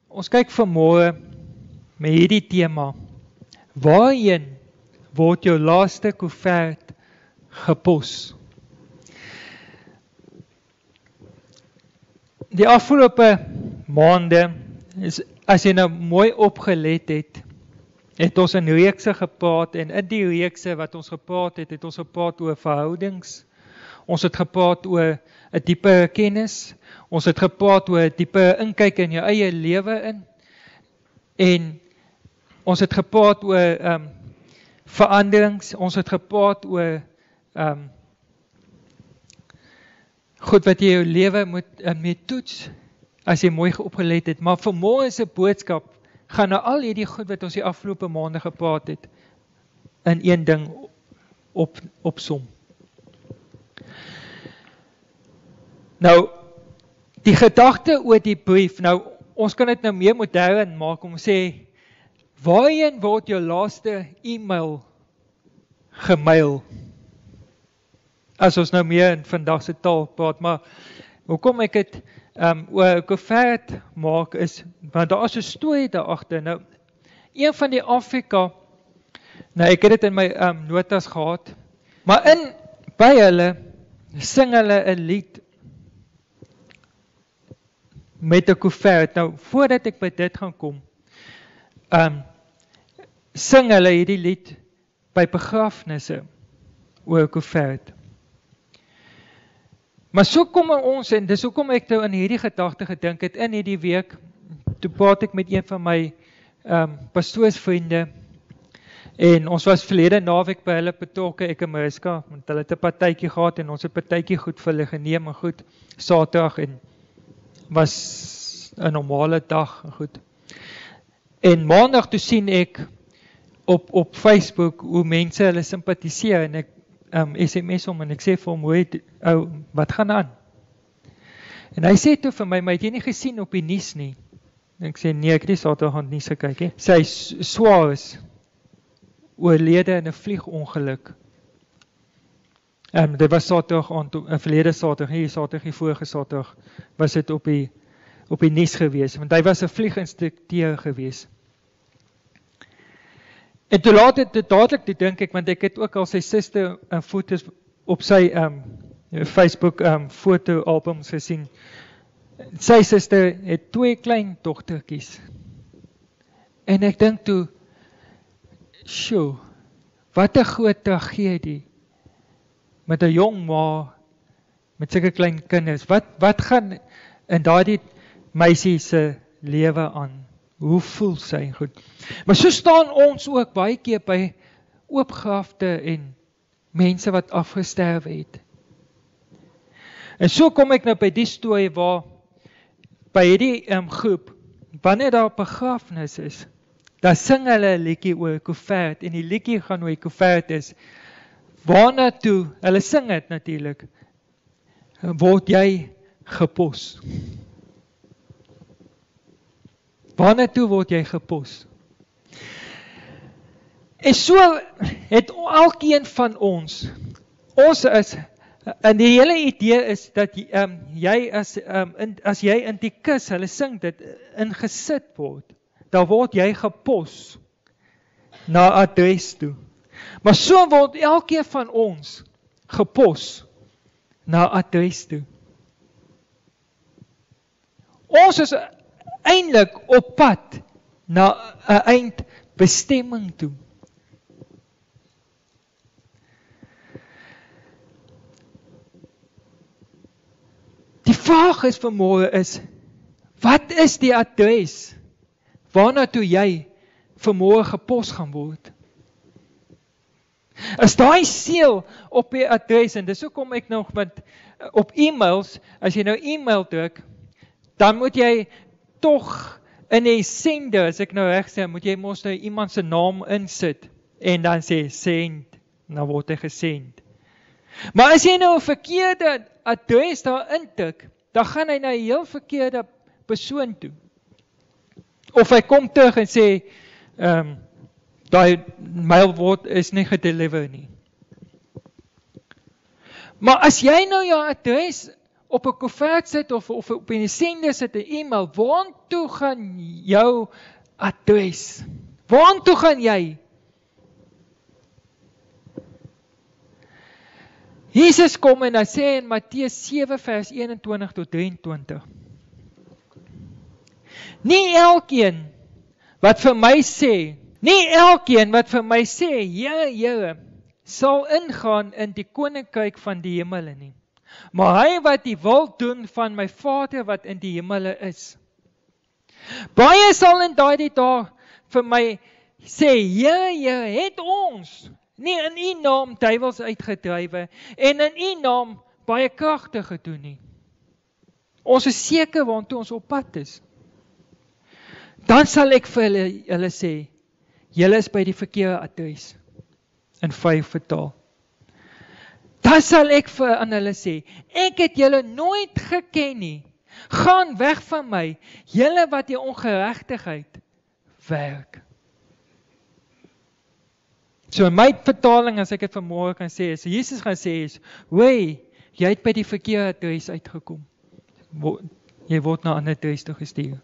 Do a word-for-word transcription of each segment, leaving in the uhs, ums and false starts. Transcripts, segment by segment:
Ons kyk vanmôre met hierdie tema. Waarheen word jou laaste koevert gepos? Die afgelope maande, is, as jy nou mooi opgelet het, het ons in reekse gepraat, en in die reekse wat ons gepraat het, het ons gepraat oor verhoudings, ons het gepraat oor 'n dieper kennis, ons het gepraat oor 'n dieper inkyk in jou eie lewe in, en ons het gepraat oor um, veranderings, ons het gepraat oor um, goed wat jy jou lewe moet uh, mee toets, as jy mooi opgelet het, maar vanmôre se boodskap gaan nou al hierdie goed wat ons die afgelope maande gepraat het, in een ding op, opsom. Nou, die gedagte oor die brief, nou, ons kan dit nou meer modern maak om sê, waarheen word jou laaste e-mail gemail? As ons nou meer in vandag se taal praat, maar hoekom ek het um, oor koevert maak is, want daar is 'n storie daar agter. Nou, een van die Afrika, nou ek het dit in my um, notas gehad, maar in, by hulle, sing hulle 'n lied, met 'n koevert. Nou, voordat ek by dit gaan kom, um, sing hulle hierdie lied by begrafnisse oor 'n koevert. Maar so kom ons, en dis hoekom ek nou in hierdie gedagte gedink het, in hierdie week, toe praat ek met een van my um, pastoorsvriende, en ons was verlede naweek by hulle betrokke, ek en Mariska, want hulle het 'n partytjie gehad, en ons het partytjie goed vir hulle geneem, en goed, Saterdag, en was 'n normale dag, goed. En maandag toe sien ek op, op Facebook hoe mense hulle simpatiseer, en ek um, S M S om, en ek sê vir hom, hoe, oh, wat gaan aan? En hy sê toe vir my, maar het jy nie gesien op die nuus nie? En ek sê, nee, ek het nie Saterdag aan die nuus gekyk, he. Sy swaar is oorlede in 'n vliegongeluk. Um, dit was Saterdag aan, uh, verlede Saterdag, hier Saterdag, hier vorige Saterdag, was dit op die, op die nuus gewees, want hy was 'n vlieginstrukteur gewees. En toe laat het, het dadelik te dink ek, want ek het ook al sy suster uh, foto's op sy um, Facebook um, fotoalbums gesien. Sy suster het twee klein dogtertjies. En ek dink toe, sjoe, wat 'n groot tragedie, met 'n jong ma, met sulke klein kinders, wat, wat gaan in daardie meisie se lewe aan? Hoe voel sy? Goed. Maar so staan ons ook baie keer by oopgrafte en mense wat afgesterwe het. En so kom ek nou by die storie waar, by hierdie um, groep, wanneer daar begrafnis is, dan sing hulle 'n liedjie oor 'n koevert, en die liedjie gaan oor 'n koevert is, waarna toe, hulle sing dit natuurlik, word jy gepos. Waarna toe word jy gepos? En so het elkeen van ons, ons is, en die hele idee is, dat um, jy, as, um, in, as jy in die kus, hulle sing dit, ingesit word, dan word jy gepos, na adres toe. Maar so word elkeen van ons gepos na adres toe. Ons is eintlik op pad na 'n eindbestemming toe. Die vraag is vanmôre is, wat is die adres waarna toe jy vanmôre gepos gaan word? Is daai seël op die adres, en dis hoekom ek nog, want op e-mails, as jy nou e-mail druk, dan moet jy tog in die sender, as ek nou reg sê, moet jy mos nou iemand se naam insit, en dan sê send, dan word hy gesend. Maar as jy nou 'n verkeerde adres daar intik, dan gaan hy na 'n heel verkeerde persoon toe. Of hy kom terug en sê, ehm, um, daai mail word is nie gedeliver nie. Maar as jy nou jou adres op 'n koevert sit of, of op 'n sender sit 'n e-mail, waartoe gaan jou adres? Waartoe gaan jy? Jesus kom en hy sê in Matteus sewe vers eenentwintig tot drieëntwintig. Nie elkeen wat vir my sê, nie elkeen wat vir my sê, Here, Here, sal ingaan in die koninkryk van die hemele nie. Maar hy wat die wil doen van my Vader wat in die hemele is. Baie sal in daardie dae vir my sê, Here, Here, het ons nie in U naam duiwels uitgedrywe en in U naam baie kragte gedoen nie. Ons is seker waartoe ons op pad is. Dan sal ek vir hulle, hulle sê, julle is by die verkeerde adres, in vyf vertaal. Dan sal ek vir aan hulle sê, ek het julle nooit geken nie, gaan weg van my, julle wat die ongeregtigheid werk. So in my vertaling, as ek dit vanmôre kan sê, is, Jesus gaan sê is, wee, jy het by die verkeerde adres uitgekom. Jy word na 'n ander adres toe gestuur.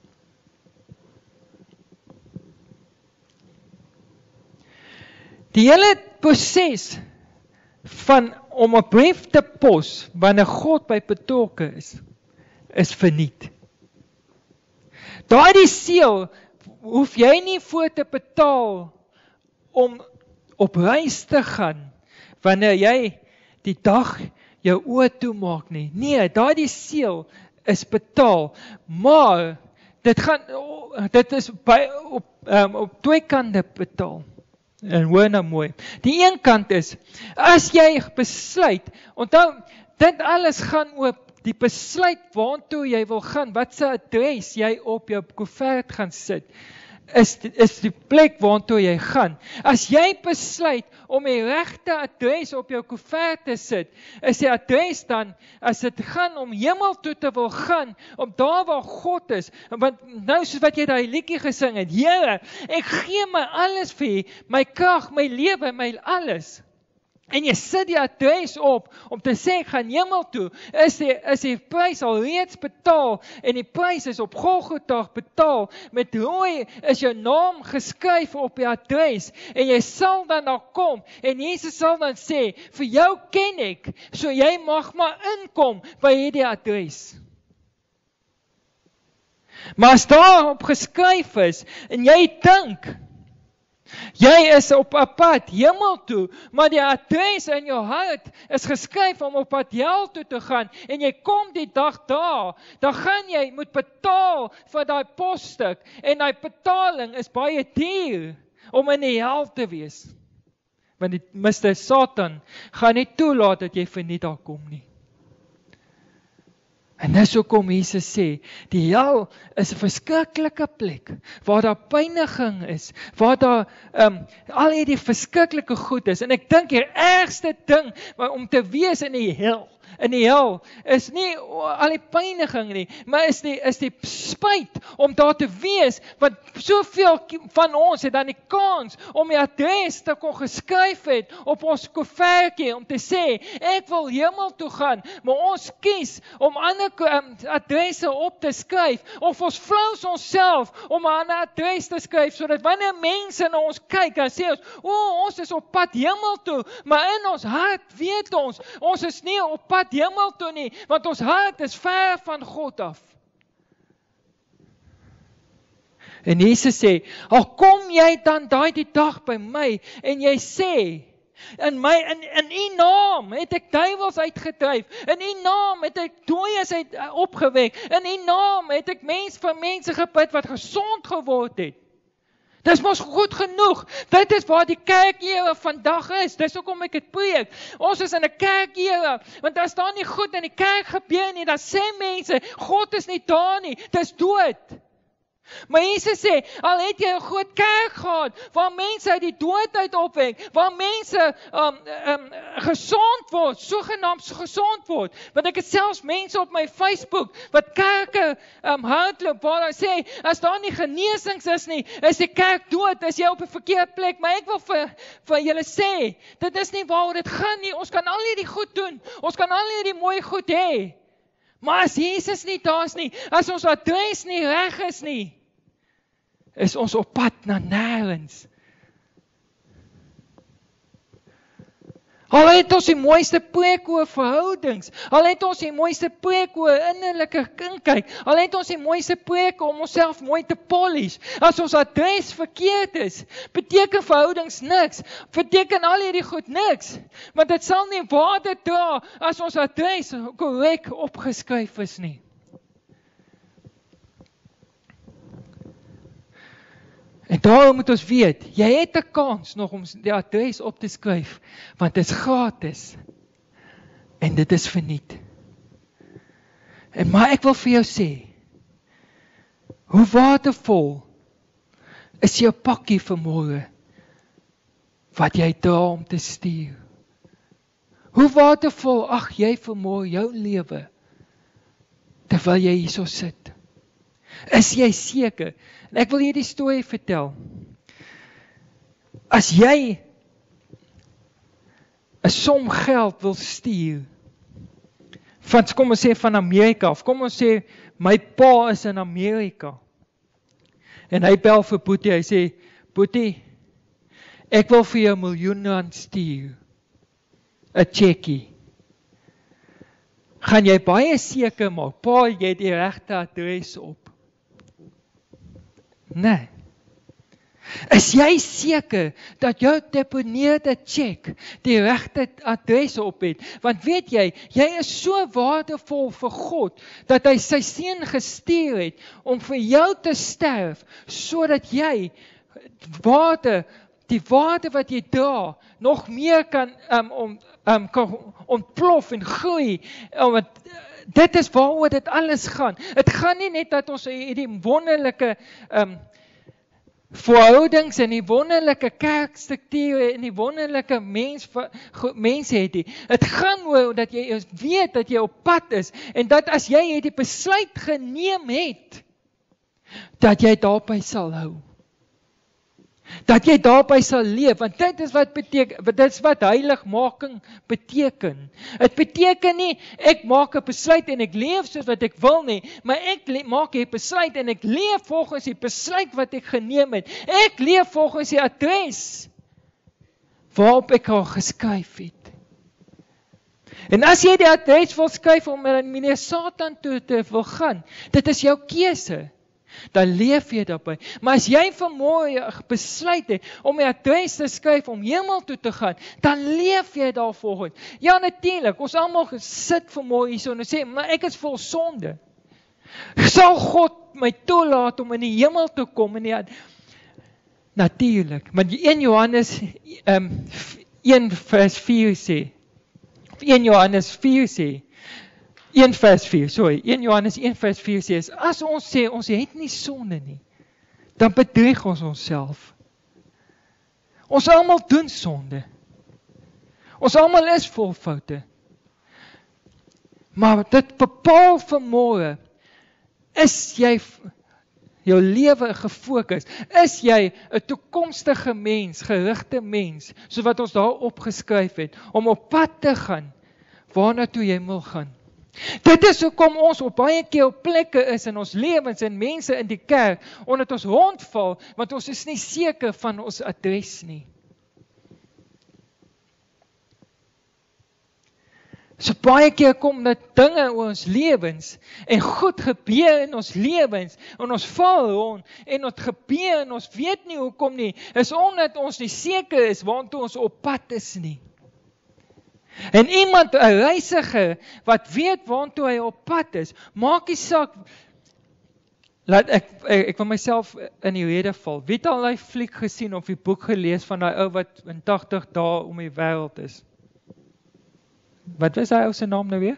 Die hele proses van om 'n brief te pos, wanneer God by betrokke is, is verniet. Daardie seël, hoef jy nie voor te betaal, om op reis te gaan, wanneer jy die dag jou oë toemaak nie. Nee, daardie seël is betaal, maar, dit gaan, dit is by, op, um, op twee kante betaal. En hoor nou mooi. Die een kant is, as jy besluit, onthou, dit alles gaan oor die besluit waartoe jy wil gaan, wat se adres jy op jou koevert gaan sit, is, is die plek waartoe jy gaan. As jy besluit om die regte adres op jou koevert te sit, is die adres dan, as dit gaan om hemel toe te wil gaan, om daar waar God is, want nou soos wat jy daai liedjie gesing het, Here, ek gee my alles vir U, my krag, my lewe, my alles. En jy sit die adres op, om te sê, ek gaan hemel toe, is die, is die prys al reeds betaal, en die prys is op Golgotha betaal, met rooi is jou naam geskryf op die adres, en jy sal dan daar kom, en Jesus sal dan sê, vir jou ken ek, so jy mag maar inkom by hierdie adres. Maar as daarop geskryf is, en jy dink, jy is op 'n pad hemel toe, maar die adres in jou hart is geskryf om op pad hel toe te gaan, en jy kom die dag daar, dan gaan jy moet betaal vir daai posstuk, en daai betaling is baie duur, om in die hel te wees. Want die mister Satan gaan nie toelaat dat jy verniet daar kom nie. En dis hoekom Jesus sê, die hel is 'n verskriklike plek, waar daar pyniging is, waar daar um, al hierdie verskriklike goed is, en ek dink die ergste ding, om te wees in die hel, in die hel, is nie al die pyniging nie, maar is die, is die spyt, om daar te wees, want soveel van ons het dan die kans, om die adres te kon geskryf het, op ons koevertjie, om te sê, ek wil hemel toe gaan, maar ons kies, om ander um, adresse op te skryf, of ons flous onsself, om 'n ander adres te skryf, sodat wanneer mense na ons kyk, dan sê ons, o, oh, ons is op pad hemel toe, maar in ons hart weet ons, ons is nie op pad hemel toe nie, want ons hart is ver van God af. En Jesus sê, al kom jy dan daai die dag by my, en jy sê, in my, in, in U naam het ek duiwels uitgedryf, in U naam het ek dooies uit uh, opgewek, in U naam het ek mens vir mense gebid wat gesond geword het. Dis mos goed genoeg. Dit is waar die kerkere vandag is. Dis hoekom ek dit preek. Ons is in 'n kerkere, want as daar nie goed in die kerk gebeur nie, dan sê mense, God is nie daar nie, dis dood. Maar Jesus sê, al het jy 'n groot kerk gehad, waar mense uit die dood uit opwek, waar mense um, um, gesond word, sogenaamd gesond word, want ek het selfs mense op my Facebook, wat kerke um, hardloop, waar hulle sê, as daar nie genesings is nie, is die kerk dood, is jy op 'n verkeerde plek, maar ek wil vir, vir julle sê, dit is nie waaroor dit gaan nie, ons kan al hierdie goed doen, ons kan al hierdie mooi goed hê, Maar as Jesus nie daar is nie, as ons adres nie reg is nie, is ons op pad na nêrens. Al het ons die mooiste preek oor verhoudings, al het ons die mooiste preek oor innerlike kyk, al het ons die mooiste preek om onsself mooi te polish, as ons adres verkeerd is, beteken verhoudings niks, beteken al hierdie goed niks, want dit sal nie waarde dra as ons adres korrek opgeskryf is nie. En daarom moet ons weet, jy het 'n kans nog om die adres op te skryf, want dit is gratis, en dit is verniet. En maar ek wil vir jou sê, hoe waardevol is jou pakkie vanmôre, wat jy dra om te stuur. Hoe waardevol ag jy vanmôre jou lewe, terwyl jy hierso sit. Is jy seker? En ek wil hier die storie vertel. As jy 'n som geld wil stuur, van, kom ons sê van Amerika, of kom ons sê, my pa is in Amerika, en hy bel vir Boetie, hy sê, Boetie, ek wil vir jou miljoen rand stuur, 'n checkie. Gaan jy baie seker maak, pa, jy het die regte adres op? Nee. Is jy seker dat jou deponeerde cheque die regte adres op het? Want weet jy, jy is so waardevol vir God, dat hy sy seun gestuur het, om vir jou te sterf, sodat jy waarde, die waarde wat jy dra, nog meer kan, um, om, um, kan ontplof en groei, om het, dit is waaroor dit alles gaan. Het gaan nie net dat ons die wonderlike um, verhoudings en die wonderlike kerkstrukture en die wonderlike mens, mense het die. Het gaan oor dat jy weet dat jy op pad is en dat as jy die besluit geneem het, dat jy daarby sal hou. Dat jy daarby sal leef, want dit is wat beteken, dit is wat heiligmaking beteken. Het beteken nie, ek maak 'n besluit en ek leef soos wat ek wil nie, maar ek maak 'n besluit en ek leef volgens die besluit wat ek geneem het. Ek leef volgens die adres waarop ek al geskryf het. En as jy die adres wil skryf om na meneer Satan toe te wil gaan, dit is jou keuse. Dan leef jy daarby. Maar as jy vanmôre besluit het om die adres te skryf om hemel toe te gaan, dan leef jy daar volgens. Ja, natuurlik, ons almal sit vanmôre hierso en sê, maar ek is vol sonde. Sal God my toelaat om in die hemel te kom? En die, natuurlik, want Eerste Johannes um, een vers vier sê, Eerste Johannes vier sê, een vers vier, sorry, Eerste Johannes een vers vier sê, as ons sê, ons het nie sonde nie, dan bedrieg ons onsself. Ons almal doen sonde. Ons almal is vol foute. Maar dit bepaal vanmôre, is jy jou lewe gefokus, is jy 'n toekomstige mens, gerigte mens, soos wat ons daar opgeskryf het, om op pad te gaan, waarna toe jy wil gaan. Dit is hoekom ons op baie keer op plekke is in ons lewens en mense in die kerk, omdat ons rondval, want ons is nie seker van ons adres nie. So baie keer kom dit dinge oor ons lewens, en goed gebeur in ons lewens, en ons val rond, en ons gebeur, en ons weet nie hoekom nie, is omdat ons nie seker is, waartoe ons op pad is nie. En iemand, 'n reisiger, wat weet waartoe hy op pad is, maak nie saak, laat ek, ek, ek wil myself in die rede val, wie het al die fliek gesien of die boek gelees van die ou wat in tagtig dae om die wêreld is? Wat was hy ou se naam nou weer?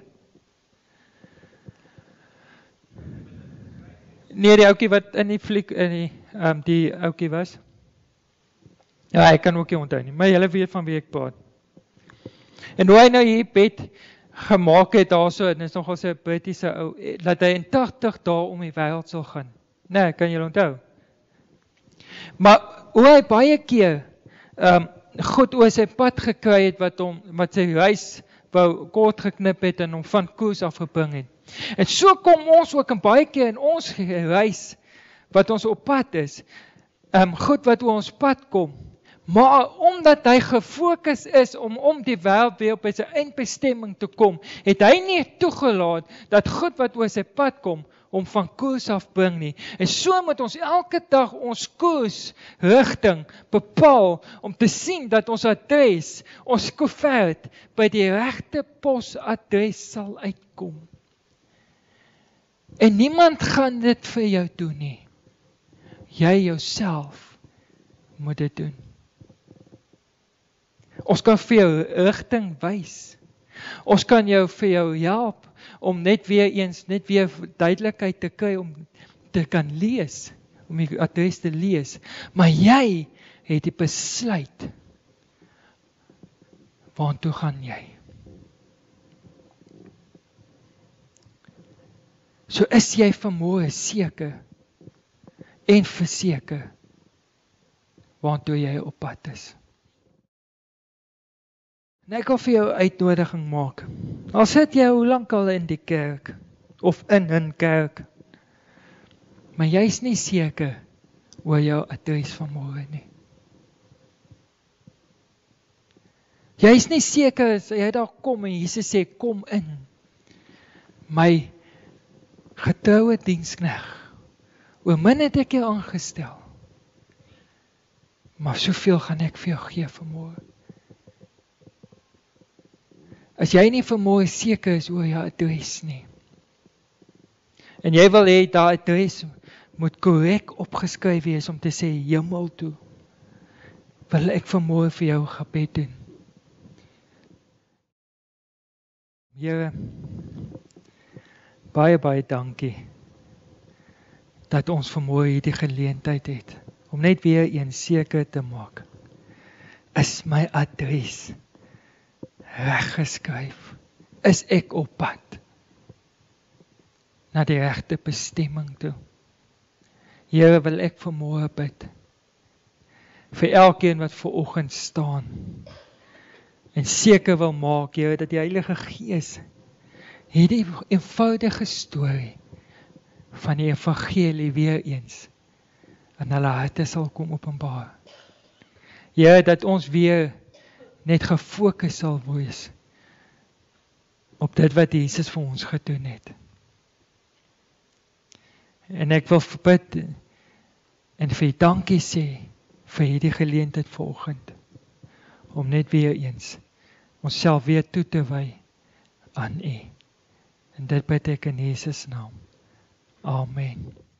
Nee, die ouetjie wat in die fliek, in die, um, die ouetjie was. Ja, ek kan ook nie onthou nie, maar julle weet van wie ek praat. En hoe hy nou hier bed gemaak het daarso, en is nogal so 'n Brittiese ou, dat hy in tagtig dae om die wêreld sal gaan. Nee, kan julle onthou? Maar hoe hy baie keer um, goed oor sy pad gekry het, wat hom, wat sy reis wou kort geknip het en hom van koers af gebring het. En so kom ons ook in baie keer in ons reis, wat ons op pad is, um, goed wat oor ons pad kom, maar omdat hy gefokus is om om die wêreld weer op sy eindbestemming te kom, het hy nie toegelaat dat goed wat oor sy pad kom, om van koers af bring nie. En so moet ons elke dag ons koers, rigting bepaal, om te sien dat ons adres, ons koevert, by die regte posadres sal uitkom. En niemand gaan dit vir jou doen nie. Jy jouself moet dit doen. Ons kan vir jou rigting wys. Ons kan jou vir jou help, om net weer eens, net weer duidelikheid te kry, om te kan lees, om die adres te lees. Maar jy het die besluit, waartoe gaan jy? So is jy vanmôre seker, en verseker, waartoe jy op pad is. En ek wil vir jou uitnodiging maak. Al sit jy hoe lank al in die kerk, of in 'n kerk, maar jy is nie seker oor jou adres vanmôre nie. Jy is nie seker as jy daar kom en Jesus sê, kom in, my getroue diensknegt. Oor min het ek jou aangestel, maar soveel gaan ek vir jou gee vanmôre. As jy nie vanmôre seker is oor jou adres nie, en jy wil hê daai adres moet korrek opgeskryf wees om te sê hemel toe, wil ek vanmôre vir jou gebed doen. Here, baie baie dankie dat ons vanmôre hierdie geleentheid het om net weer eens seker te maak, is my adres reg geskryf, is ek op pad na die regte bestemming toe. Here, wil ek vanmôre bid vir elkeen wat vanoggend staan en seker wil maak, Here, dat die Heilige Gees hierdie eenvoudige storie van die evangelie weer eens in hulle harte sal kom openbaar. Here, dat ons weer net gefokus sal wees op dit wat Jesus vir ons gedoen het. En ek wil bid en vir U dankie sê vir hierdie geleentheid vanoggend, om net weer eens onsself weer toe te wy aan U. En dit bid ek in Jesus naam. Amen.